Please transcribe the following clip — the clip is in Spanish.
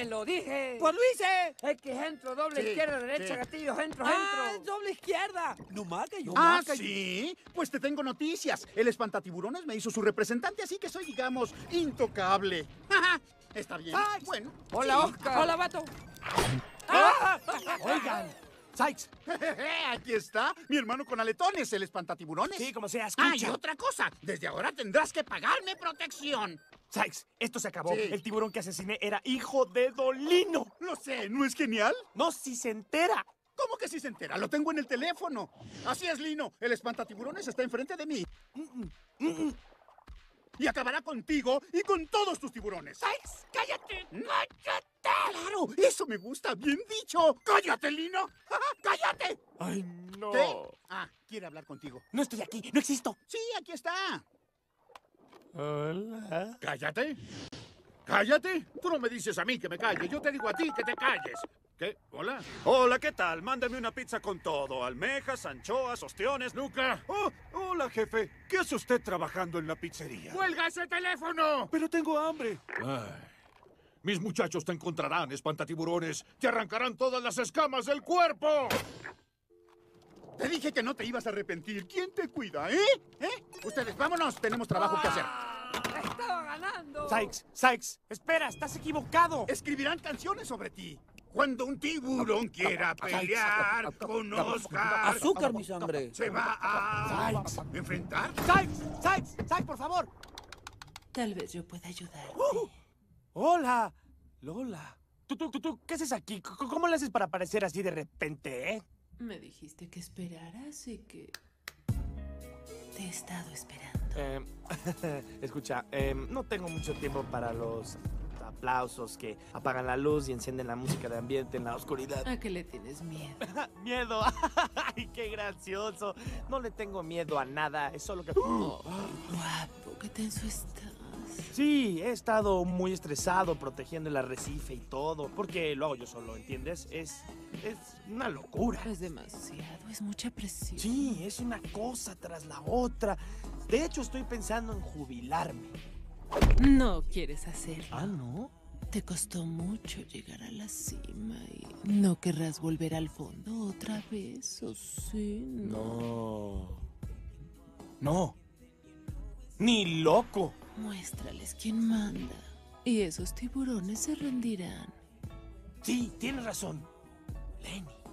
¡Te lo dije! ¡Pues lo hice! X, entro, doble Sí, izquierda, derecha, sí. gatillos, entro, ¡Ah, entro. doble izquierda! ¡Yumaca, ¿Ah, yumaca! sí? Pues te tengo noticias. El espantatiburones me hizo su representante, así que soy, digamos, intocable. Está bien. ¡Sykes! Bueno. Hola, sí. Oscar. ¡Hola, vato! Oigan, Sykes. Aquí está, mi hermano con aletones, el espantatiburones. Sí, como sea, Ah, y escucha. otra cosa. Desde ahora tendrás que pagarme protección. Sykes, esto se acabó. Sí. El tiburón que asesiné era hijo de Dolino. Lo sé, ¿no es genial? No, si se entera. ¿Cómo que si se entera? Lo tengo en el teléfono. Así es, Lino. El espantatiburones está enfrente de mí. Y acabará contigo y con todos tus tiburones. Sykes, cállate. ¡Cállate! ¡Claro! ¡Eso me gusta! ¡Bien dicho! ¡Cállate, Lino! ¡Cállate! Ay, no. ¿Qué? Ah, quiere hablar contigo. No estoy aquí, no existo. Sí, aquí está. Hola. ¿Cállate? ¿Cállate? Tú no me dices a mí que me calle, yo te digo a ti que te calles. ¿Qué? ¿Hola? Hola, ¿qué tal? Mándame una pizza con todo. Almejas, anchoas, ostiones. ¡Luca! Oh, hola, jefe. ¿Qué hace usted trabajando en la pizzería? ¡Cuelga ese teléfono! Pero tengo hambre. Ay, mis muchachos te encontrarán, espantatiburones. Te arrancarán todas las escamas del cuerpo. Te dije que no te ibas a arrepentir. ¿Quién te cuida, Ustedes, vámonos. Tenemos trabajo que hacer. ¡Estaba ganando! Sykes, espera, estás equivocado. Escribirán canciones sobre ti. Cuando un tiburón quiera pelear con Oscar, ¡Azúcar, mi sangre! se va a enfrentar. Sykes, por favor. Tal vez yo pueda ayudarte. Hola, Lola. ¿Tú, qué haces aquí? ¿Cómo le haces para aparecer así de repente, Me dijiste que esperaras y que... te he estado esperando. Escucha, no tengo mucho tiempo para los aplausos que apagan la luz y encienden la música de ambiente en la oscuridad. ¿A qué le tienes miedo? ¡Miedo! ¡Ay, qué gracioso! No le tengo miedo a nada, es solo que... Oh, guapo, qué tenso estás. Sí, he estado muy estresado protegiendo el arrecife y todo, porque lo hago yo solo, ¿entiendes? Es una locura. Es demasiado, es mucha presión. Sí, es una cosa tras la otra. De hecho, estoy pensando en jubilarme. No quieres hacerlo. ¿Ah, no? Te costó mucho llegar a la cima y no querrás volver al fondo otra vez, ¿o sí? No. Ni loco. Muéstrales quién manda y esos tiburones se rendirán. Sí, tienes razón. Lenny.